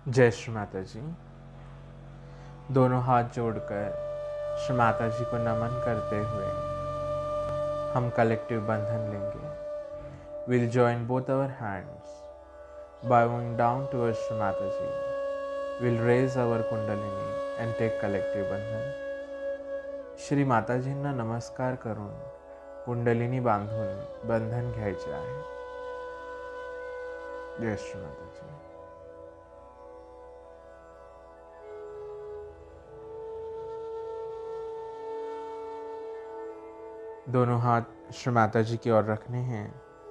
जय श्री माता जी। दोनों हाथ जोड़कर श्री माता जी को नमन करते हुए हम कलेक्टिव बंधन लेंगे। Will join both our hands, bowing down towards Shri Mata Ji. We'll raise our Kundalini and take collective बंधन. श्री माताजींना नमस्कार करून कुंडलिनी बांधून बंधन घ्यायचे आहे. जय श्री माता जी. दोनों हाथ श्री माता जी की ओर रखने हैं.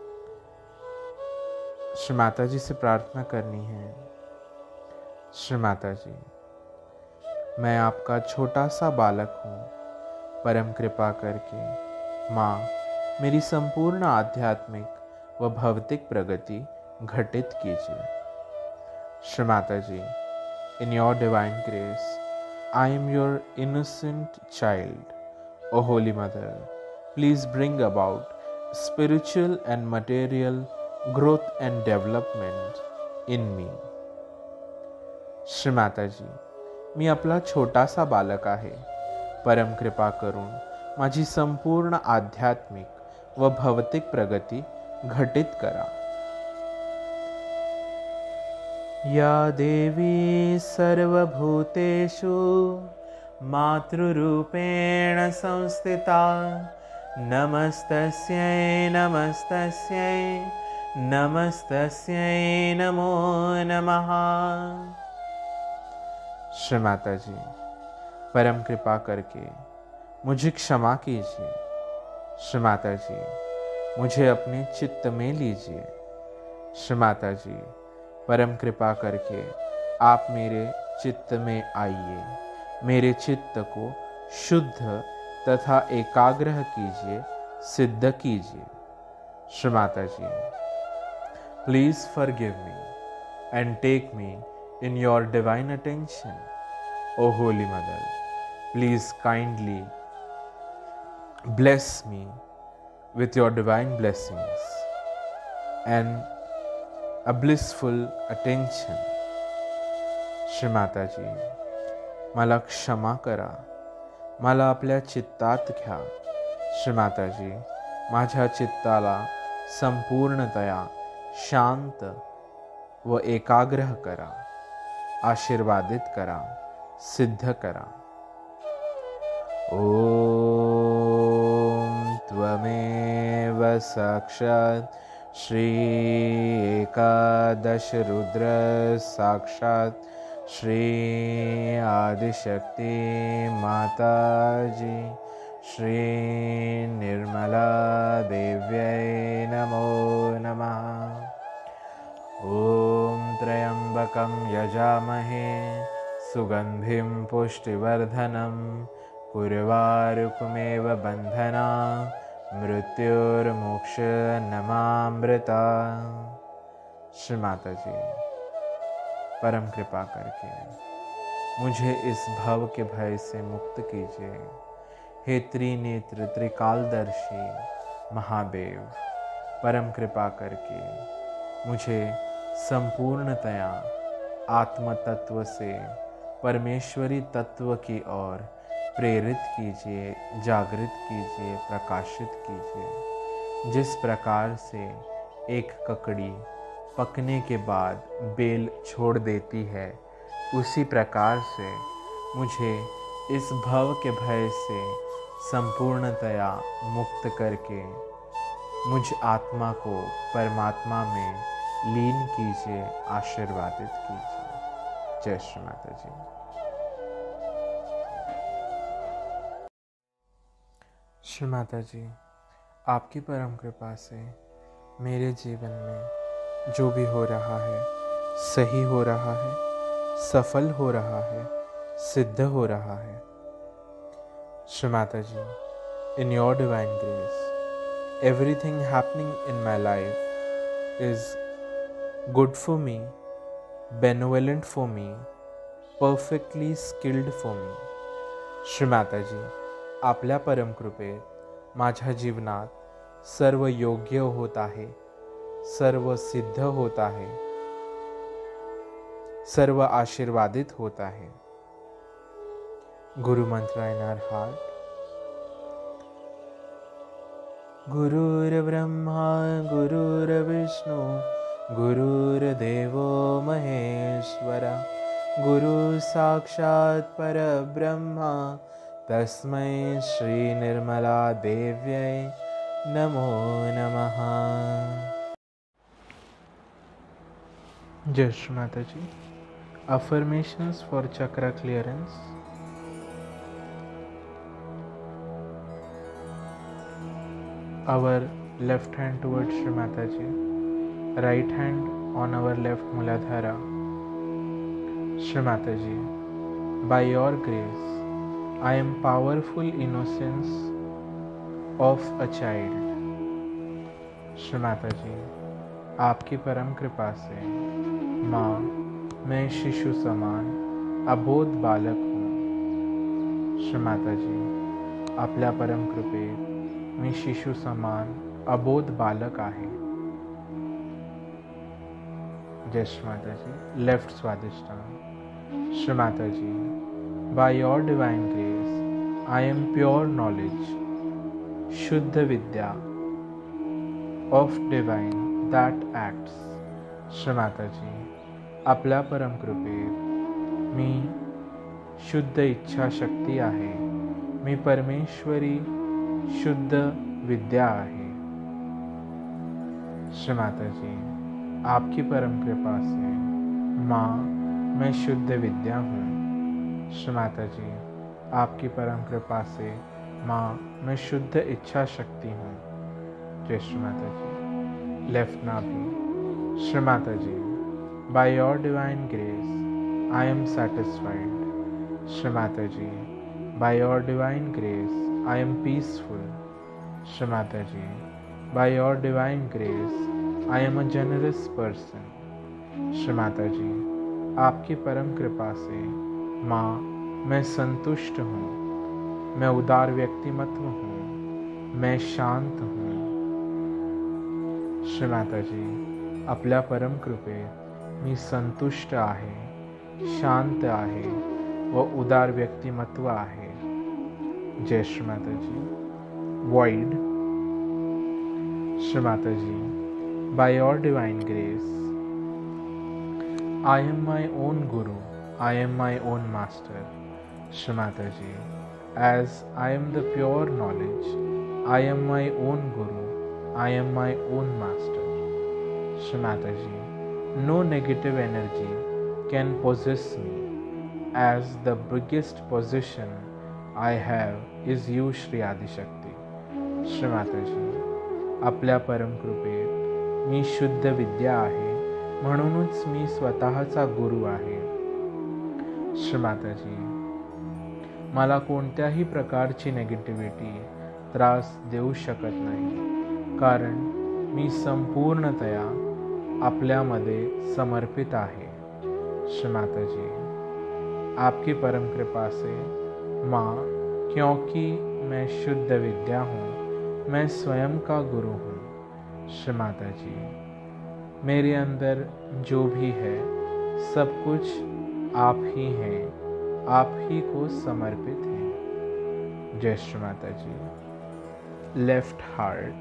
श्री माता जी से प्रार्थना करनी है. श्री माता जी, मैं आपका छोटा सा बालक हूँ. परम कृपा करके माँ मेरी संपूर्ण आध्यात्मिक व भौतिक प्रगति घटित कीजिए. Shri Mata ji, in your divine grace I am your innocent child. O holy mother, please bring about spiritual and material growth and development in me. Shri Mata ji, मी आपला छोटासा बालक आहे. परम कृपा करून माझी संपूर्ण आध्यात्मिक व भौतिक प्रगती घटित करा. या देवी सर्वभूतेषु मातृरूपेण संस्थिता, नमस्तस्यै नमस्तस्यै नमस्तस्यै नमो नमः. श्री माता जी, परम कृपा करके मुझे क्षमा कीजिए. श्री माता जी, मुझे अपने चित्त में लीजिए. श्री माता जी, परम कृपा करके आप मेरे चित्त में आइए. मेरे चित्त को शुद्ध तथा एकाग्र कीजिए, सिद्ध कीजिए. श्री माता जी, please forgive me and take me in your divine attention. O Holy Mother, please kindly bless me with your divine blessings and a blissful attention. Shri Mata जी, मला क्षमा करा. मला आपल्या चित्तात घ्या. श्री माता जी, माझ्या चित्ताला संपूर्णतया शांत व एकाग्र करा. आशीर्वादित करा, सिद्ध करा. ओम त्वमेव साक्षात् श्री एकादश रुद्र साक्षात् श्री आदिशक्ति माता जी श्री निर्मला देव्यै नमो नमः. ओम त्र्यंबकं यजामहे सुगंधिं पुष्टिवर्धनं उर्वारुकमेव बन्धना मृत्युर्मोक्षनमामृता. श्री माता जी, परम कृपा करके मुझे इस भव के भय से मुक्त कीजिए. हे त्रिनेत्र त्रिकालदर्शी महादेव, परम कृपा करके मुझे संपूर्णतया आत्म तत्व से परमेश्वरी तत्व की ओर प्रेरित कीजिए, जागृत कीजिए, प्रकाशित कीजिए. जिस प्रकार से एक ककड़ी पकने के बाद बेल छोड़ देती है, उसी प्रकार से मुझे इस भव के भय से संपूर्णतया मुक्त करके मुझ आत्मा को परमात्मा में लीन कीजिए, आशीर्वादित कीजिए. जय श्री माता जी. श्री माता जी, आपकी परम कृपा से मेरे जीवन में जो भी हो रहा है सही हो रहा है, सफल हो रहा है, सिद्ध हो रहा है. श्री माता जी, in your divine grace, everything happening in my life is good for me, benevolent for me, perfectly skilled for me. Shri Mata ji, आपल्या परमकृपेत माझ्या जीवनात सर्व योग्य होत आहे, सर्व सिद्ध होत आहे, सर्व आशीर्वादित होता है। गुरु मंत्र इन आवर हार्ट। गुरुर्ब्रह्मा गुरुर्विष्णु गुरुर्देवो महेश्वरा गुरु साक्षात् परब्रह्मा तस्मै श्री निर्मला देव्यै नमो नमः। जय श्री माता जी। Affirmations for chakra clearance. Our left hand towards Shri Mataji, right hand on our left Muladhara. Shri Mataji, by your grace, I am powerful innocence of a child. Shri Mataji, आपकी परम कृपा से माँ, मैं शिशु समान अबोध बालक हूँ। श्री माता जी, आपल्या परम कृपेत मी शिशु समान अबोध बालक आहे। जय श्री माता जी। Left Swadishthan. Shri Mata ji, by your divine grace I am pure knowledge, शुद्ध विद्या of divine that acts. Shri Mata ji, आपल्या परम कृपेत मी शुद्ध इच्छा शक्ती आहे। मी परमेश्वरी शुद्ध विद्या आहे। श्री माता जी, आपकी परम कृपा से माँ, मैं शुद्ध विद्या हूँ। श्री माता जी, आपकी परम कृपा से माँ, मैं शुद्ध इच्छा शक्ति हूँ। जय श्री माता जी। लेफ्ट नाभि। श्री माता जी, by your divine grace I am satisfied. Shri Mataji, by your divine grace I am peaceful. Shri Mataji, by your divine grace I am a generous person. Shri Mataji, आपकी परम कृपा से माँ, मैं संतुष्ट हूँ। मैं उदार व्यक्तिमत्व हूँ। मैं शांत हूँ। श्री माता जी, आपल्या परम कृपेत मी संतुष्ट आहे, शांत आहे व उदार व्यक्तिमत्व आहे। जय श्री माता जी। Void. Shri Mata ji, by your divine grace I am my own guru, I am my own master. Shri Mata ji, as I am the pure knowledge, I am my own guru, I am my own master. Shri Mata ji, no negative energy can possess me, as the biggest possession I have is you, Shri Adi Shakti. Shri Mata ji, आपल्या परम कृपेत मी शुद्ध विद्या आहे, म्हणूनच मी स्वतःचा गुरु आहे। श्री माता जी, मला कोणत्याही प्रकारची नेगेटिव्हिटी त्रास देऊ शकत नाही, कारण मी संपूर्णतया आपल्यामध्ये समर्पित आहे। श्री माता जी, आपकी परम कृपा से माँ, क्योंकि मैं शुद्ध विद्या हूँ, मैं स्वयं का गुरु हूँ। श्री माता जी, मेरे अंदर जो भी है सब कुछ आप ही हैं, आप ही को समर्पित हैं। जय श्री माता जी। Left heart.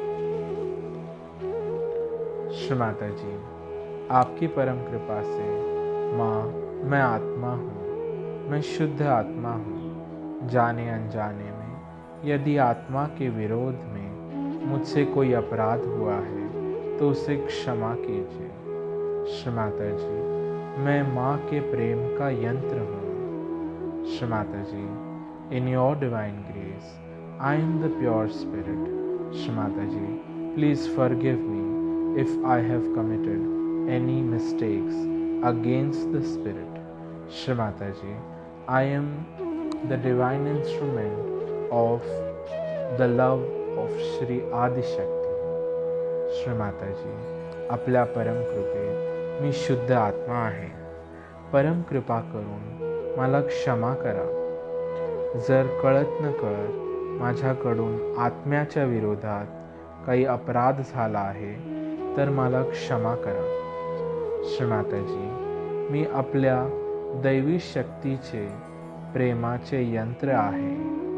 श्री माता जी, आपकी परम कृपा से माँ, मैं आत्मा हूँ। मैं शुद्ध आत्मा हूँ। जाने अनजाने में यदि आत्मा के विरोध में मुझसे कोई अपराध हुआ है तो उसे क्षमा कीजिए। श्री माता जी, मैं माँ के प्रेम का यंत्र हूँ। Shri Mata ji, in your divine grace I am the pure spirit. Shri Mata ji, please forgive me if I have committed any mistakes against the Spirit. Shri Mata Ji, I am the divine instrument of the love of Shri Adi Shakti. Shri Mata Ji, आपल्या परम कृपेत मी शुद्ध आत्मा आहे। परम कृपा करून मला क्षमा करा। जर कळत नकळत माझ्याकडून आत्म्याच्या विरोधात काही अपराध झाला आहे तर मला क्षमा करा। श्री माता जी, मी आपल्या दैवी शक्तीचे प्रेमाचे यंत्र आहे.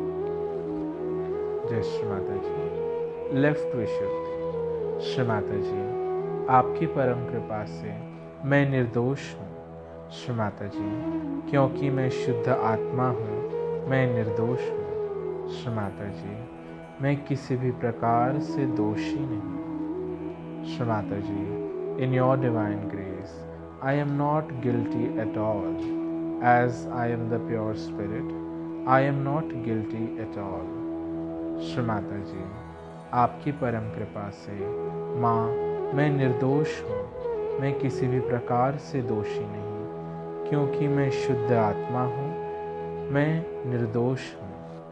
जय श्री माता जी. लेफ्ट विशुद्ध. श्री माता जी, आपकी परम कृपा से मैं निर्दोष हूँ. श्री माता जी, क्योंकि मैं शुद्ध आत्मा हूँ, मैं निर्दोष हूँ. श्री माता जी, मैं किसी भी प्रकार से दोषी नहीं. श्री माता जी, in your divine grace, I am not guilty at all. As I am the pure spirit, I am not guilty at all. Shri Mata जी, आपकी परम कृपा से माँ, मैं निर्दोष हूँ, मैं किसी भी प्रकार से दोषी नहीं, क्योंकि मैं शुद्ध आत्मा हूँ, मैं निर्दोष हूँ.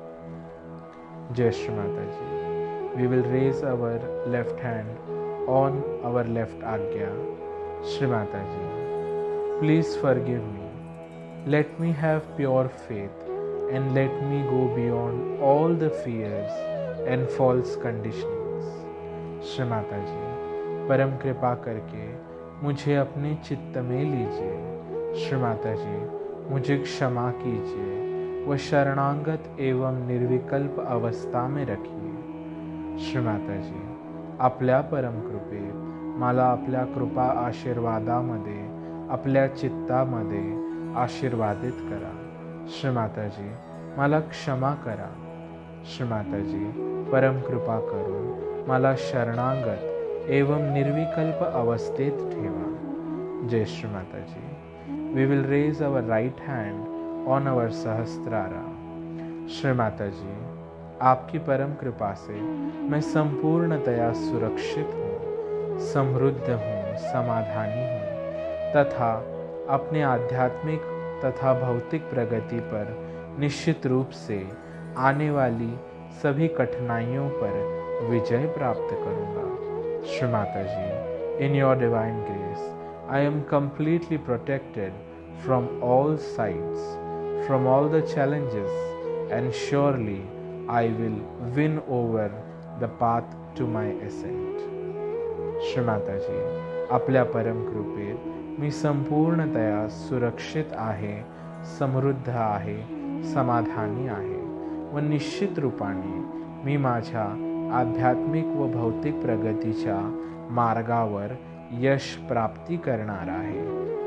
जय श्री माता जी. We will raise our left hand on our left आज्ञा. श्री माता जी, please forgive me. Let me have pure faith and let me go beyond all the fears and false conditionings. Shri Mata जी, परम कृपा करके मुझे अपने चित्त में लीजिए. श्री माता जी, मुझे क्षमा कीजिए व शरणागत एवं निर्विकल्प अवस्था में रखिए. श्री माता जी, आपल्या परम कृपेत मला आपल्या कृपा आशीर्वादामध्ये आपल्या चित्तामध्ये आशीर्वादित करा. श्री माता जी, मला क्षमा करा. श्री माता जी, परम कृपा करून मला शरणागत एवं निर्विकल्प अवस्थेत ठेवा. जय श्री माता जी. We will raise our right hand on our सहस्त्रारा. Shri Mata जी, आपकी परम कृपा से मैं संपूर्णतया सुरक्षित हूँ, समृद्ध हूँ, समाधानी हूँ तथा अपने आध्यात्मिक तथा भौतिक प्रगति पर निश्चित रूप से आने वाली सभी कठिनाइयों पर विजय प्राप्त करूँगा. श्री माता जी, in your divine grace, I am completely protected from all sides, from all the challenges, and surely I will win over the path to my ascent. Shri Mata ji, आपल्या परम कृपेत मी संपूर्णतया सुरक्षित आहे, समृद्ध आहे, समाधानी आहे व निश्चित रूपाने मी माझ्या आध्यात्मिक व भौतिक प्रगतीच्या मार्गावर यश प्राप्ति करणार आहे.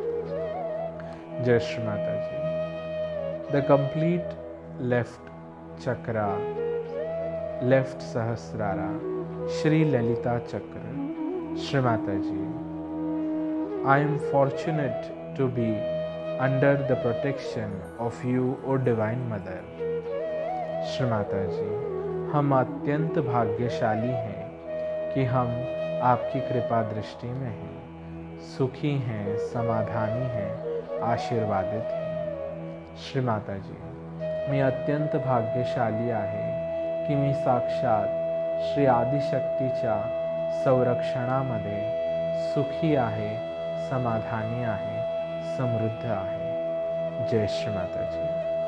जय Shri Mata ji. The complete left chakra, left Sahasrara, Shri Lalita chakra. Shri Mata ji, I am fortunate to be under the protection of you, O Divine Mother. Shri Mata जी, हम अत्यंत भाग्यशाली हैं कि हम आपकी कृपा दृष्टि में हैं, सुखी हैं, समाधानी हैं, आशीर्वादित हैं. श्री माता जी, मी अत्यंत भाग्यशाली आहे की मी साक्षात श्री आदिशक्तीच्या संरक्षणामध्ये सुखी आहे, समाधानी आहे, समृद्ध आहे. जय श्री माता जी.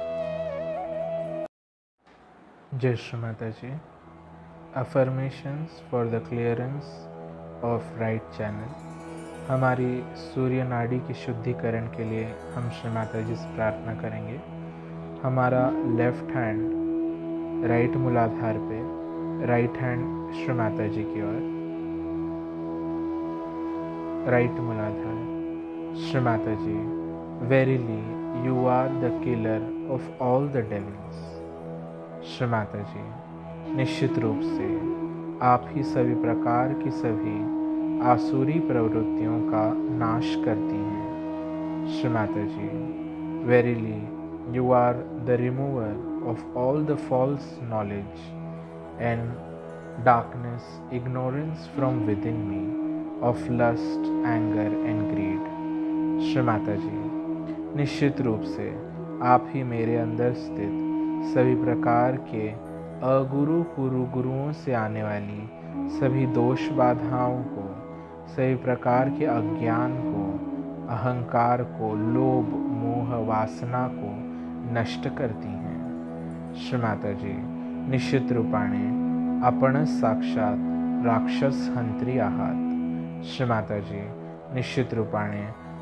जय श्री माता जी. Affirmations for the clearance of right channel. हमारी सूर्य नाड़ी की शुद्धिकरण के लिए हम श्री माता जी से प्रार्थना करेंगे. हमारा लेफ्ट हैंड राइट मूलाधार पे, राइट हैंड श्री माता जी की ओर, right Mooladhara. Shri Mata ji, verily you are the killer of all the devils. Shri Mata ji, निश्चित रूप से आप ही सभी प्रकार की सभी आसुरी प्रवृत्तियों का नाश करती हैं. Shri Mata ji, verily you are the remover of all the false knowledge and darkness, ignorance from within me of lust, anger and greed. Shri Mata ji, निश्चित रूप से आप ही मेरे अंदर स्थित सभी प्रकार के अगुरु कुरु गुरुओं से आने वाली सभी दोष बाधाओं को, सभी प्रकार के अज्ञान को, अहंकार को, लोभ, मोह, वासना को नष्ट करती हैं. श्री माता जी, निश्चित रूपाने आपणच साक्षात राक्षस हंत्री आहात. श्री माता जी, निश्चित रूपाने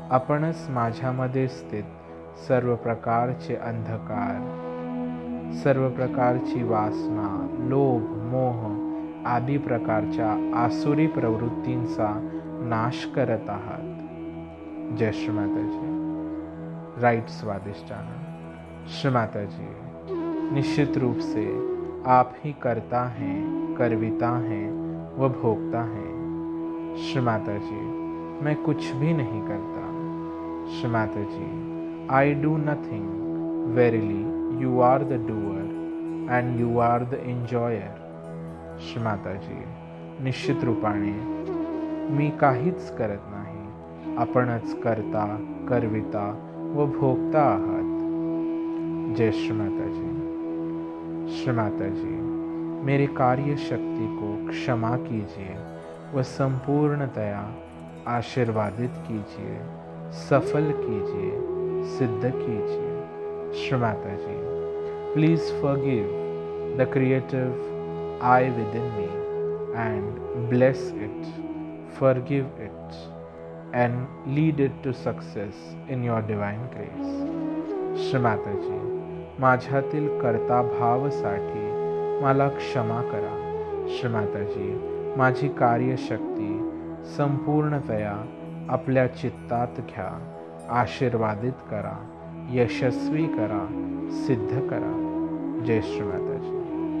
आपणच माझ्यामध्ये स्थित सर्व प्रकारचे अंधकार, सर्व प्रकारची वासना, लोभ, मोह आदी प्रकारच्या आसुरी प्रवृत्तींचा नाश करत आहात। जय श्री माताजी। राइट स्वादिष्टाना। श्री माताजी, निश्चित रूप से आप ही करता हैं, करविता हैं व भोगता हैं। श्री माताजी, मैं कुछ भी नहीं करता। Shri Mataji, I do nothing, verily you are the doer and you are the enjoyer. Shri Mataji, निश्चित रूपाने मी काहीच करत नाही, आपणच करता, करविता व भोगता आहात। जय श्री माताजी। श्री माताजी, मेरे कार्य शक्ति को क्षमा कीजिए व संपूर्णतया आशीर्वादित कीजिए, सफल कीजिए, सिद्ध कीजिए। Shri Mataji, please forgive the creative I within me and bless it, forgive it and lead it to success in your divine grace. Shri Mataji, माझ्यातील कर्ता भावासाठी मला क्षमा करा। श्री माताजी, माझी कार्यशक्ती संपूर्णतया आपल्या चित्तात घ्या, आशीर्वादित करा, यशस्वी करा, सिद्ध करा। जय श्री माताजी।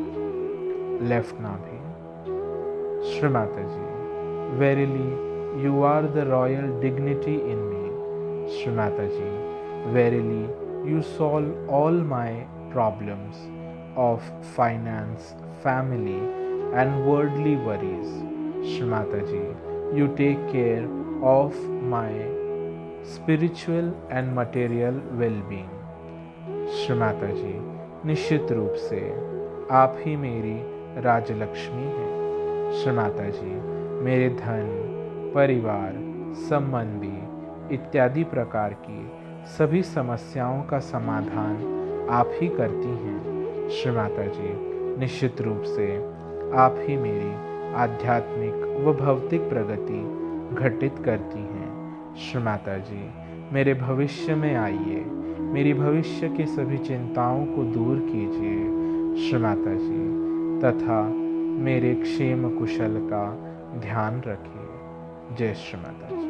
लेफ्ट नाभि। श्री माताजी, verily you are the royal dignity in me। Shri माताजी, verily you solve all my problems of finance, family and worldly worries। Shri माताजी, you take care of my spiritual and material well-being। Shri Mataji, निश्चित रूप से आप ही मेरी राजलक्ष्मी है। श्री माताजी, मेरे धन, परिवार, संबंधी इत्यादि प्रकार की सभी समस्याओं का समाधान आप ही करती हैं। श्री माताजी, निश्चित रूप से आप ही मेरी आध्यात्मिक व भौतिक प्रगति घटित करती हैं। श्री माताजी, मेरे भविष्य में आइए, मेरी भविष्य की सभी चिंताओं को दूर कीजिए। श्री माताजी, तथा मेरे क्षेम कुशल का ध्यान रखिए। जय श्री माताजी।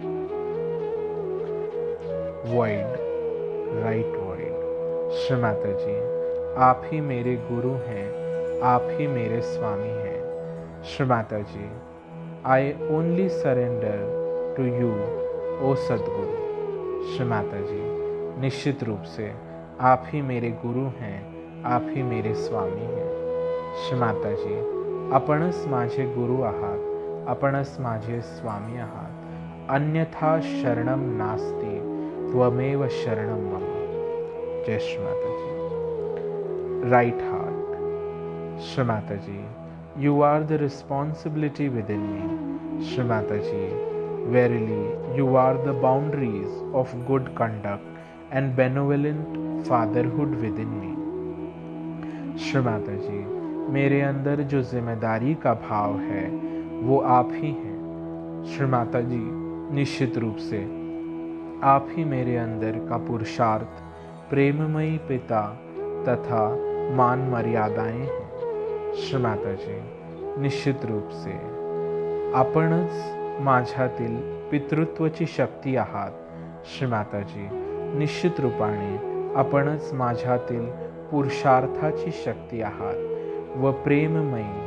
Void, right void. श्री माताजी, आप ही मेरे गुरु हैं, आप ही मेरे स्वामी हैं। Shri Mataji, I only surrender to you O Sadguru. Shri Mataji, निश्चित रूप से आप ही मेरे गुरु हैं, आप ही मेरे स्वामी हैं। श्री माताजी, आपणच माझे गुरु आहात, आपणच माझे स्वामी आहात, अन्यथा शरणम नास्ति, त्वमेव शरणम मम। जय श्री माताजी। Right heart. श्री माताजी, you are the responsibility within me। Shri माताजी, verily you are the boundaries of good conduct and benevolent fatherhood within me। Shri माताजी, मेरे अंदर जो जिम्मेदारी का भाव है वो आप ही हैं। श्री माताजी, निश्चित रूप से आप ही मेरे अंदर का पुरुषार्थ, प्रेममयी पिता तथा मान मर्यादाएं हैं। श्री माताजी, निश्चित रूप से आपणच माझ्यातील पितृत्वाची शक्ती आहात। श्री माताजी, निश्चित रूपाने आपणच माझ्यातील पुरुषार्थाची शक्ती आहात व प्रेममयी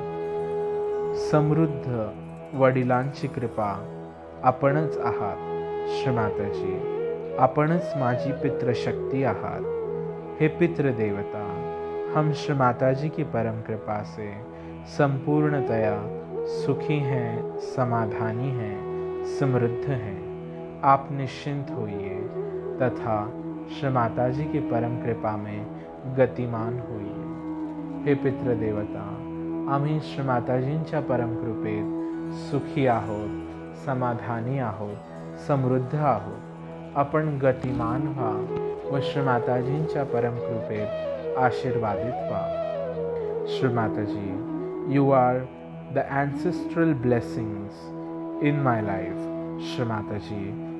समृद्ध वडिलांची कृपा आपणच आहात। श्री माताजी, आपणच माझी पितृशक्ती आहात। हे पितृदेवता, हम श्री माताजी की परम कृपा से संपूर्णतया सुखी हैं, समाधानी हैं, समृद्ध हैं। आप निश्चिंत होइए तथा श्री माताजी की परम कृपा में गतिमान होइए। हे पितृदेवता, आम्ही श्री माताजींच्या परम कृपेत सुखी आहोत, समाधानी आहोत, समृद्ध आहोत। आपण गतिमान व्हा व श्री माताजींच्या परम कृपेत आशीर्वादित व्हा। श्री माताजी, you are the ancestral blessings in my life। Shri माताजी,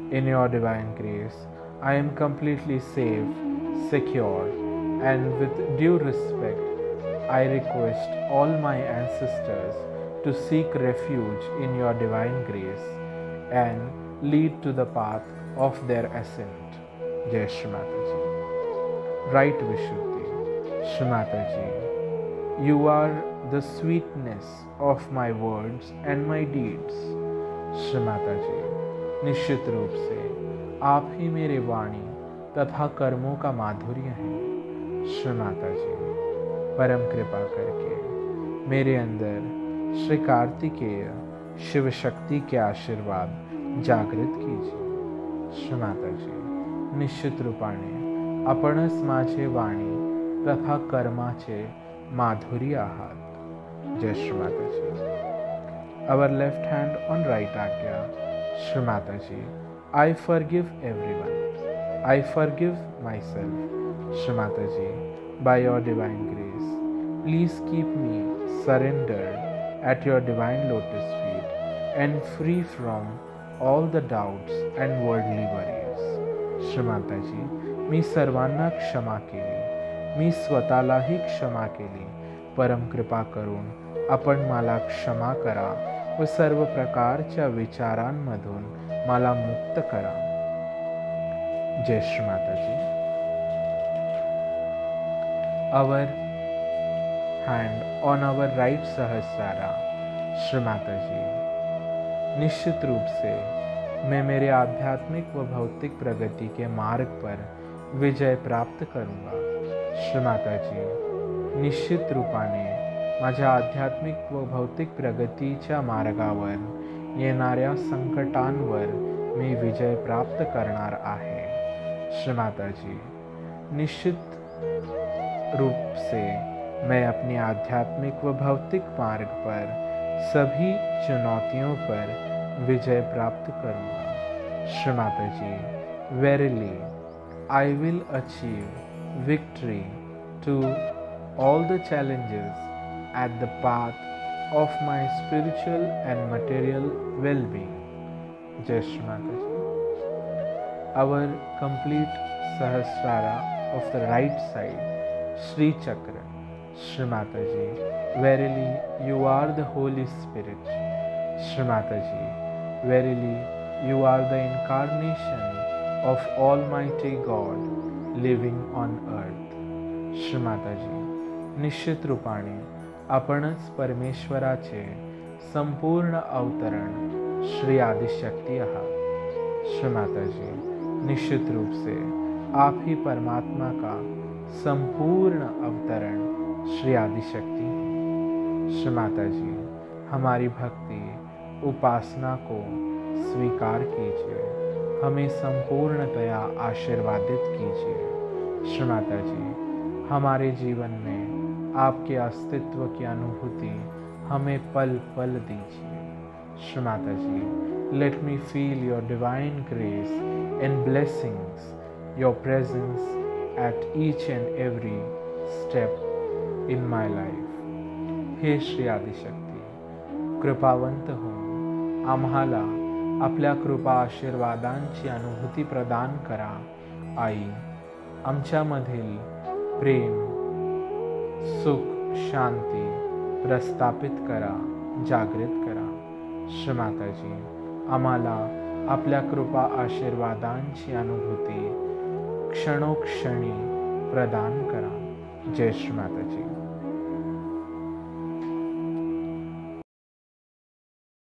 In your divine grace, I am completely safe, secure, and with due respect, I request all my ancestors to seek refuge in your divine grace and lead to the path of their ascent. Jai Shri Mataji. Right Vishuddhi. Shri Mataji, you are the sweetness of my words and my deeds. Shri Mata ji, निश्चित रूप से आप ही मेरे वाणी तथा कर्मों का माधुर्य हैं। श्री माता जी, परम कृपा करके मेरे अंदर श्री कार्तिकेय शिव शक्ति के आशीर्वाद जागृत कीजिए। श्री माता जी, निश्चित रूपाने आपणच माझे वाणी तथा कर्माचे माधुर्य आहात। जय श्री माता जी. Our left hand on right Agya. Shri Mataji, I forgive everyone. I forgive myself. Shri Mataji, by your divine grace, please keep me surrendered at your divine lotus feet and free from all the doubts and worldly worries. Shri Mataji, मी सर्वांना क्षमा केली, मी स्वतःलाही क्षमा केली. परम कृपा करून आपण मला क्षमा करा व सर्व प्रकारच्या विचारांमधून मला मुक्त करा. जय श्री माताजी. Our hand on our right सहस्रारा. Shri Mataji, निश्चित रूप से मैं मेरे आध्यात्मिक व भौतिक प्रगति के मार्ग पर विजय प्राप्त करूंगा. श्री माताजी, निश्चित रूपाने माझ्या आध्यात्मिक व भौतिक प्रगतीच्या मार्गावर येणाऱ्या संकटांवर मी विजय प्राप्त करणार आहे. श्री माताजी, निश्चित रूप से मैं अपनी आध्यात्मिक व भौतिक मार्ग पर सभी चुनौतियों पर विजय प्राप्त करूँगा. श्री माताजी, verily I will achieve victory to all the challenges at the path of my spiritual and material well-being. Jai Shri Mataji. Our complete Sahasrara of the right side, Shri Chakra. Shri Mataji, verily you are the Holy Spirit. Shri Mataji, verily you are the incarnation of Almighty God living on earth. Shri Mataji, निश्चित रूपाने आपणच परमेश्वराचे संपूर्ण अवतरण श्री आदिशक्ति आहात. श्री माताजी, निश्चित रूप से आप ही परमात्मा का संपूर्ण अवतरण श्री आदिशक्ति हैं. श्री माताजी, हमारी भक्ति उपासना को स्वीकार कीजिए, हमें संपूर्णतया आशीर्वादित कीजिए. श्री माताजी, हमारे जीवन में आपके अस्तित्व की अनुभूति हमें पल पल दीजिए. श्री माताजी, let me feel your divine grace and blessings, your presence at each and every step in my life. हे श्री आदिशक्ती, कृपावंत होऊन आम्हाला आपल्या कृपा आशीर्वादांची अनुभूती प्रदान करा. आई, आमच्यामधील प्रेम, सुख, शांती प्रस्थापित करा, जागृत करा. श्री माताजी, आम्हाला आपल्या कृपा आशीर्वादांची अनुभूती क्षणोक्षणी प्रदान करा. जय श्री माताजी.